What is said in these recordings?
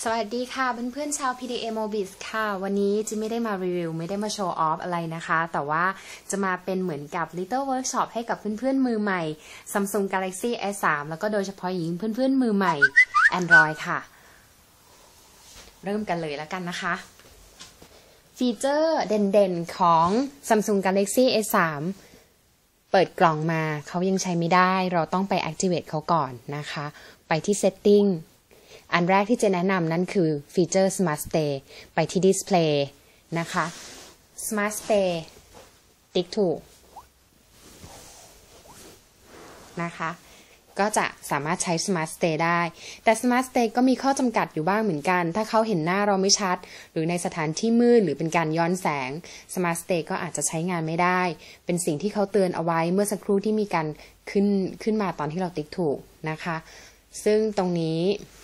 สวัสดีค่ะเพื่อนๆชาว PDA Mobis ค่ะวันนี้จะไม่ได้มารีวิวไม่ได้มาโชว์ออฟอะไรนะคะแต่ว่าจะมาเป็นเหมือนกับ Little Workshop ให้กับเพื่อนๆมือใหม่ Samsung Galaxy S3 แล้วก็โดยเฉพาะหญิงเพื่อนๆมือใหม่ Android ค่ะเริ่มกันเลยแล้วกันนะคะฟีเจอร์เด่นๆของ Samsung Galaxy S3 เปิดกล่องมาเขายังใช้ไม่ได้เราต้องไป Activate เขาก่อนนะคะไปที่ Settingอันแรกที่จะแนะนำนั่นคือฟีเจอร์ Smart Stay ไปที่ Display นะคะ Smart Stay ติ๊กถูกนะคะก็จะสามารถใช้ Smart Stay ได้แต่ Smart Stay ก็มีข้อจำกัดอยู่บ้างเหมือนกันถ้าเขาเห็นหน้าเราไม่ชัดหรือในสถานที่มืดหรือเป็นการย้อนแสง Smart Stay ก็อาจจะใช้งานไม่ได้เป็นสิ่งที่เขาเตือนเอาไว้เมื่อสักครู่ที่มีการขึ้นมาตอนที่เราติ๊กถูกนะคะซึ่งตรงนี้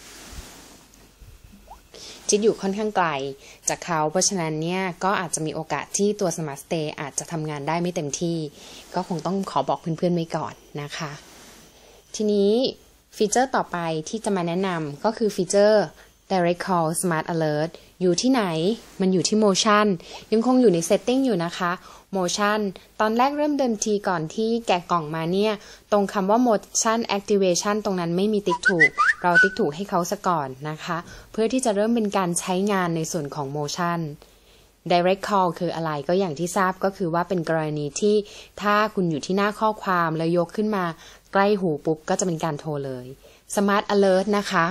จิตอยู่ค่อนข้างไกลจากเขาเพราะฉะนั้นเนี่ยก็อาจจะมีโอกาสที่ตัว Smart Stay อาจจะทำงานได้ไม่เต็มที่ก็คงต้องขอบอกเพื่อนๆไว้ก่อนนะคะทีนี้ฟีเจอร์ต่อไปที่จะมาแนะนำก็คือฟีเจอร์ Direct Call Smart Alert อยู่ที่ไหนมันอยู่ที่ Motion ยังคงอยู่ใน Setting อยู่นะคะ Motion ตอนแรกเริ่มเดิมทีก่อนที่แกะกล่องมาเนี่ยตรงคำว่า Motion Activation ตรงนั้นไม่มีติ๊กถูกเราติ๊กถูกให้เขาซะก่อนนะคะเพื่อที่จะเริ่มเป็นการใช้งานในส่วนของ Motion Direct Call คืออะไรก็อย่างที่ทราบก็คือว่าเป็นกรณีที่ถ้าคุณอยู่ที่หน้าข้อความแล้วยกขึ้นมาใกล้หูปุ๊บก็จะเป็นการโทรเลย Smart Alert นะคะ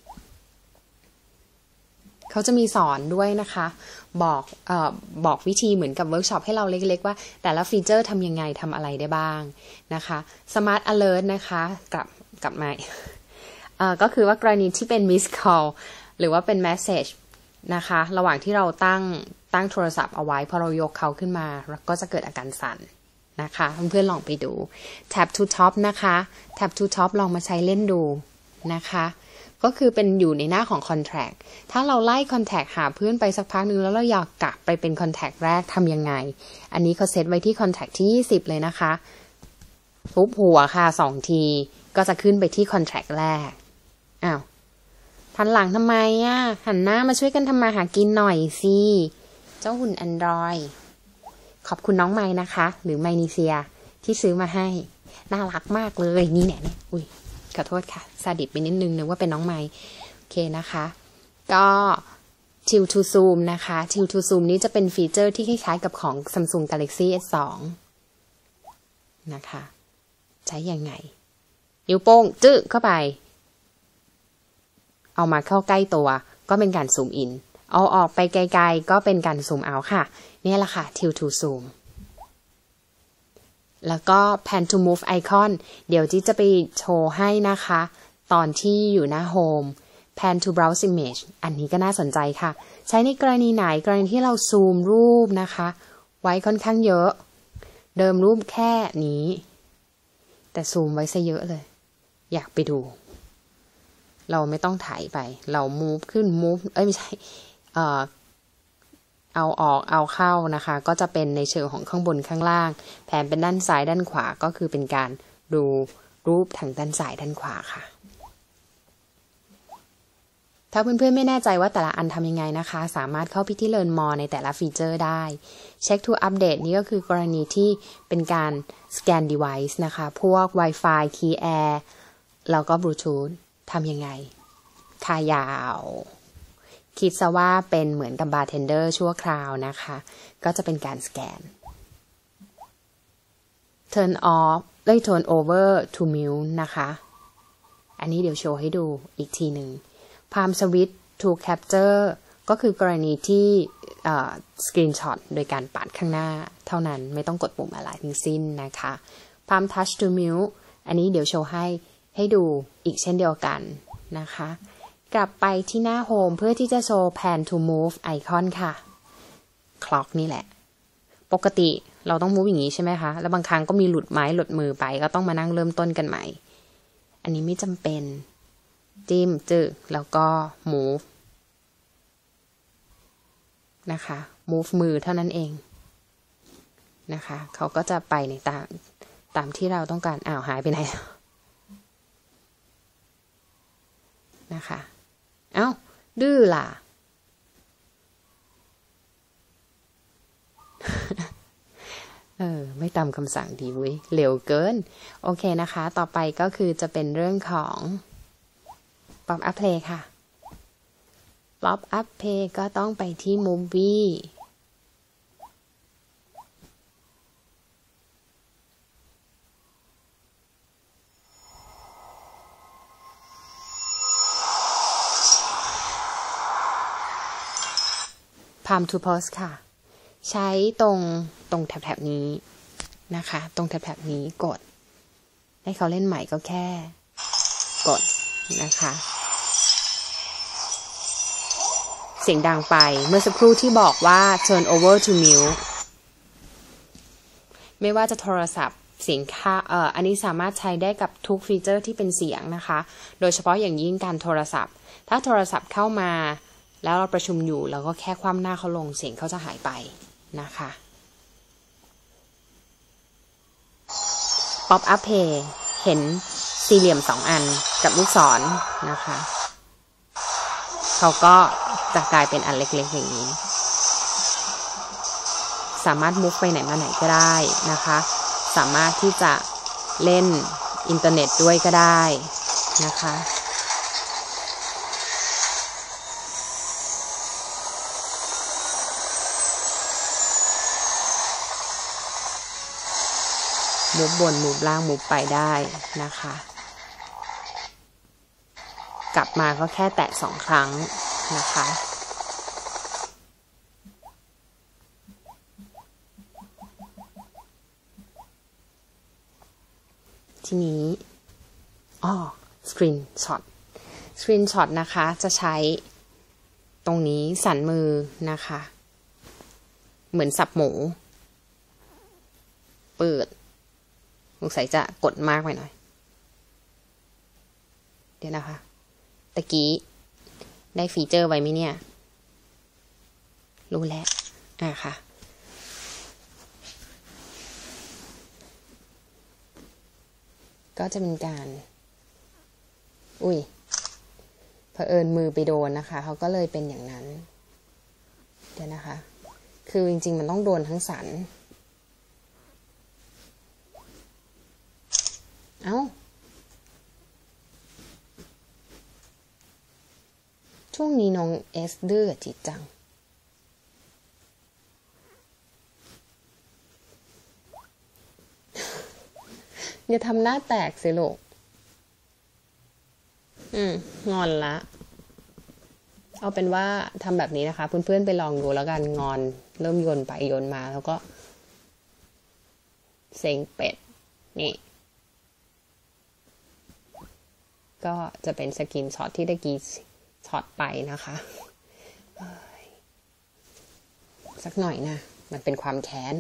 เขาจะมีสอนด้วยนะคะบอกวิธีเหมือนกับเวิร์กช็อปให้เราเล็กๆว่าแต่ละฟีเจอร์ทำยังไงทำอะไรได้บ้างนะคะ Smart Alert นะคะกลับมาก็คือว่ากรณีที่เป็น Miss Call หรือว่าเป็น Message นะคะระหว่างที่เราตั้งโทรศัพท์เอาไว้พอเรายกเขาขึ้นมาก็จะเกิดอาการสั่นนะคะเพื่อนๆลองไปดู Tap to Top นะคะ Tap to Top ลองมาใช้เล่นดูนะคะก็คือเป็นอยู่ในหน้าของ Contact ถ้าเราไล่ Contact หาเพื่อนไปสักพักนึงแล้วเราอยากกลับไปเป็น Contact แรกทำยังไงอันนี้เขาเซตไว้ที่ Contact ที่20เลยนะคะทุบหัวค่ะ2ทีก็จะขึ้นไปที่ Contact แรกอ้าวทันหลังทำไมหันหน้ามาช่วยกันทำมาหากินหน่อยสิเจ้าหุ่น Android ขอบคุณน้องไมนะคะหรือไมนิเซียที่ซื้อมาให้น่ารักมากเลยนี่เนี่ยอุ้ยขอโทษค่ะซาดิสไปนิดนึงนึกว่าเป็นน้องไมโอเคนะคะก็ Tilt to Zoom นะคะ Tilt to Zoom นี้จะเป็นฟีเจอร์ที่คล้ายๆกับของ Samsung Galaxy S2 นะคะใช้ยังไงนิ้วโป้งจึ๊กเข้าไปเอามาเข้าใกล้ตัวก็เป็นการซูมอินเอาออกไปไกลๆก็เป็นการซูมเอาค่ะนี่แหละค่ะ Tilt to Zoom แล้วก็ Pan to Move Icon เดี๋ยวจิ๊จะไปโชว์ให้นะคะตอนที่อยู่หน้า Home Pan to Browse Image อันนี้ก็น่าสนใจค่ะใช้ในกรณีไหนกรณีที่เราซูมรูปนะคะไว้ค่อนข้างเยอะเดิมรูปแค่นี้แต่ซูมไว้ซะเยอะเลยอยากไปดูเราไม่ต้องถ่ายไปเรา move ขึ้น move ไม่ใช่เอาออกเอาเข้านะคะก็จะเป็นในเชิงของข้างบนข้างล่างแผนเป็นด้านซ้ายด้านขวาก็คือเป็นการดูรูปทางด้านซ้ายด้านขวาค่ะถ้าเพื่อนๆไม่แน่ใจว่าแต่ละอันทำยังไงนะคะสามารถเข้าไปที่ Learn More ในแต่ละฟีเจอร์ได้ Check to Update นี่ก็คือกรณีที่เป็นการ Scan Device นะคะพวก Wi-Fi Key Air แล้วก็ Bluetooth ทำยังไงค่ายาวคิดซะว่าเป็นเหมือนกับบาร์เทนเดอร์ชั่วคราวนะคะก็จะเป็นการสแกน Turn off Turn over to mute นะคะอันนี้เดี๋ยวโชว์ให้ดูอีกทีหนึ่ง Palm Switch to capture ก็คือกรณีที่screenshot โดยการปัดข้างหน้าเท่านั้นไม่ต้องกดปุ่มอะไรทั้งสิ้นนะคะ Palm touch to mute อันนี้เดี๋ยวโชว์ให้ดูอีกเช่นเดียวกันนะคะกลับไปที่หน้า Home เพื่อที่จะโชว์ Pan to Move Icon ค่ะ Clock นี่แหละปกติเราต้อง move อย่างนี้ใช่ไหมคะแล้วบางครั้งก็มีหลุดไม้หลุดมือไปก็ต้องมานั่งเริ่มต้นกันใหม่อันนี้ไม่จำเป็นจิ้มจึกแล้วก็ move นะคะ move มือเท่านั้นเองนะคะเขาก็จะไปในตามที่เราต้องการหายไปไหนนะคะดื้อล่ะ ไม่ตามคำสั่งดีเว้ยเร็วเกินโอเคนะคะต่อไปก็คือจะเป็นเรื่องของ Pop Up Play ค่ะ Pop Up Play ก็ต้องไปที่ Movie Palm to Post ค่ะใช้ตรงแถบนี้นะคะตรงแถบนี้กดให้เขาเล่นใหม่ก็แค่กดนะคะเสียงดังไปเมื่อสักครู่ที่บอกว่า turn over to mute ไม่ว่าจะโทรศัพท์เสียงค่าอันนี้สามารถใช้ได้กับทุกฟีเจอร์ที่เป็นเสียงนะคะโดยเฉพาะอย่างยิ่งการโทรศัพท์ถ้าโทรศัพท์เข้ามาแล้วเราประชุมอยู่เราก็แค่คว่ำหน้าเขาลงเสียงเขาจะหายไปนะคะ Pop Up Play เห็นสี่เหลี่ยม2อันกับลูกศรนะคะเขาก็จะกลายเป็นอันเล็กๆอย่างนี้สามารถมุกไปไหนมาไหนก็ได้นะคะสามารถที่จะเล่นอินเทอร์เน็ตด้วยก็ได้นะคะมุบบนมุบล่างมุบไปได้นะคะกลับมาก็แค่แตะ2 ครั้งนะคะทีนี้สกรีนช็อตนะคะจะใช้ตรงนี้สันมือนะคะเหมือนสับหมูเปิดสงสัยจะกดมากไปหน่อยเดี๋ยวนะคะตะกี้ได้ฟีเจอร์ไว้ไหมเนี่ยรู้แล้วค่ะก็จะเป็นการเผอิญมือไปโดนนะคะเขาก็เลยเป็นอย่างนั้นเดี๋ยวนะคะคือจริงๆมันต้องโดนทั้งสันช่วงนี้น้องเอสดื้อจิตจังอย่าทำหน้าแตกสิลูกงอนละเอาเป็นว่าทำแบบนี้นะคะเพื่อนๆไปลองดูแล้วกันงอนเริ่มโยนไปโยนมาแล้วก็เซ็งเป็ดนี่ก็จะเป็นสกินช็อตที่ตะกี้ช็อตไปนะคะสักหน่อยนะมันเป็นความแค้น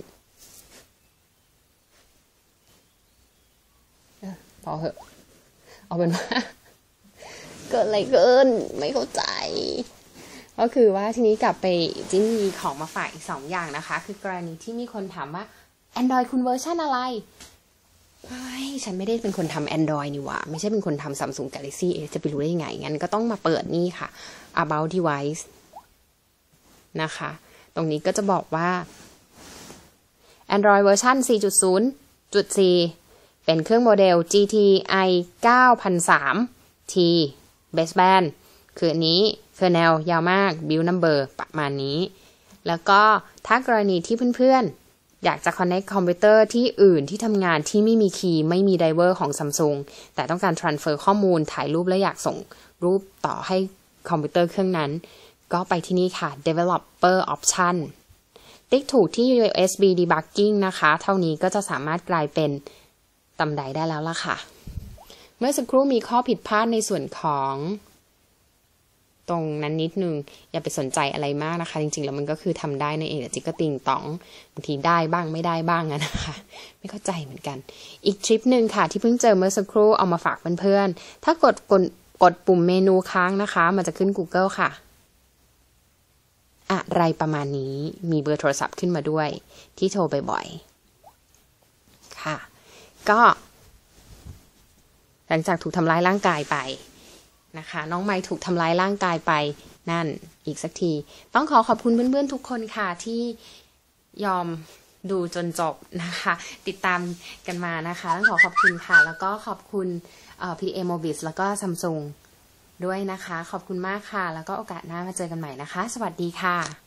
พอเหอะเอาเป็นว่าเกิดอะไรเกินไม่เข้าใจก็คือว่าทีนี้กลับไปจิ้นมีของมาฝากอีก2 อย่างนะคะคือกรณีที่มีคนถามว่า Android คุณเวอร์ชันอะไรฉันไม่ได้เป็นคนทำ Android นี่หว่าไม่ใช่เป็นคนทำ Samsung Galaxy จะไปรู้ได้ยังไงงั้นก็ต้องมาเปิดนี่ค่ะ About Device นะคะตรงนี้ก็จะบอกว่า Android เวอร์ชัน 4.0.4 เป็นเครื่องโมเดล GTI 9003 T Baseband คืออันนี้คือแนวยาวมาก Build Number ประมาณนี้แล้วก็ถ้ากรณีที่เพื่อนๆอยากจะ connect คอมพิวเตอร์ที่อื่นที่ทำงานที่ไม่มีคีย์ไม่มีไดเวอร์ของ Samsung แต่ต้องการ transfer ข้อมูลถ่ายรูปและอยากส่งรูปต่อให้คอมพิวเตอร์เครื่องนั้นก็ไปที่นี่ค่ะ Developer Option ติ๊กถูกที่ USB Debugging นะคะเท่านี้ก็จะสามารถกลายเป็นตำไดได้แล้วล่ะค่ะเมื่อสักครู่มีข้อผิดพลาดในส่วนของตรงนั้นนิดนึงอย่าไปสนใจอะไรมากนะคะจริงๆแล้วมันก็คือทำได้นั่นเองแต่จิ๊กก็ติงตองบางทีได้บ้างไม่ได้บ้างนะคะไม่เข้าใจเหมือนกันอีกทริปหนึ่งค่ะที่เพิ่งเจอเมื่อสักครู่เอามาฝากเพื่อนๆถ้ากดปุ่มเมนูค้างนะคะมันจะขึ้น Google ค่ะอะไรประมาณนี้มีเบอร์โทรศัพท์ขึ้นมาด้วยที่โทรบ่อยๆค่ะก็หลังจากถูกทำร้ายร่างกายไปนะคะน้องไมค์ถูกทำร้ายร่างกายไปนั่นอีกสักทีต้องขอบคุณเพื่อนๆทุกคนค่ะที่ยอมดูจนจบนะคะติดตามกันมานะคะต้องขอบคุณค่ะแล้วก็ขอบคุณPDA Mobis แล้วก็ Samsung ด้วยนะคะขอบคุณมากค่ะแล้วก็โอกาสหน้ามาเจอกันใหม่นะคะสวัสดีค่ะ